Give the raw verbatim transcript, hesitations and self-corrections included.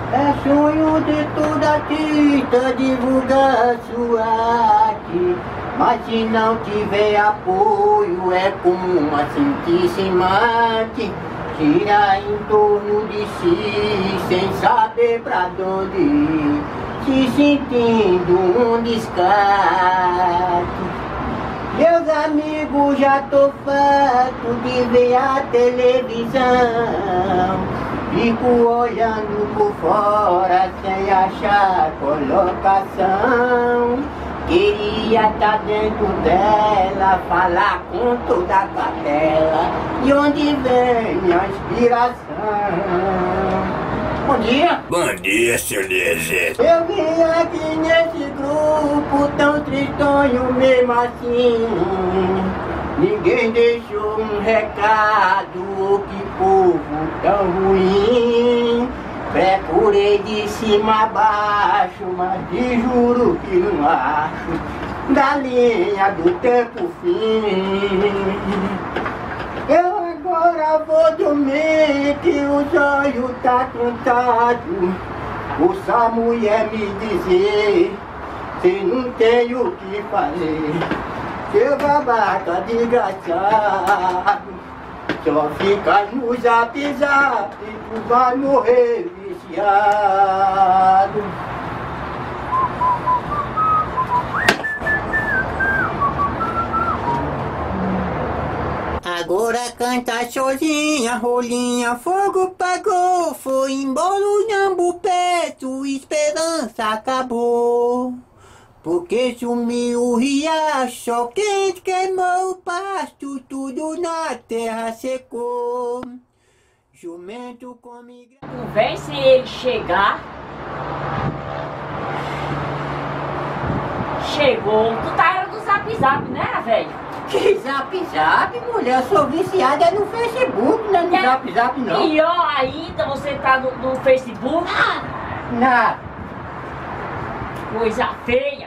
É sonho de toda artista divulgar sua arte, mas se não tiver apoio é como uma santíssima arte. Gira em torno de si sem saber pra onde ir, se sentindo um descarte. Meus amigos, já tô farto de ver a televisão, fico olhando por fora sem achar colocação. Queria estar dentro dela, falar com toda a capela, de onde vem a inspiração. Bom dia! Bom dia, seu Liesete. Eu vim aqui nesse grupo tão tristonho mesmo assim. Ninguém deixou um recado, que povo tão ruim. Procurei de cima a baixo, mas te juro que não acho da linha do tempo fim. Eu agora vou dormir, que o sonho tá cansado. Ouça mulher me dizer, se não tenho o que fazer. Seu babaca desgraçado, só fica no zap zap, tu vai morrer viciado. Agora canta sozinha, rolinha, fogo pagou, foi embora o jambo perto, esperança acabou. Porque sumiu o riacho, quente queimou o pasto, tudo na terra secou. Jumento come... Tu vem se ele chegar. Chegou. Tu tá era do zap zap, né, velho? Que zap zap, mulher? Eu sou viciada no Facebook, não é no É, zap zap não. Pior ainda, você tá no, no Facebook. Não. Coisa feia.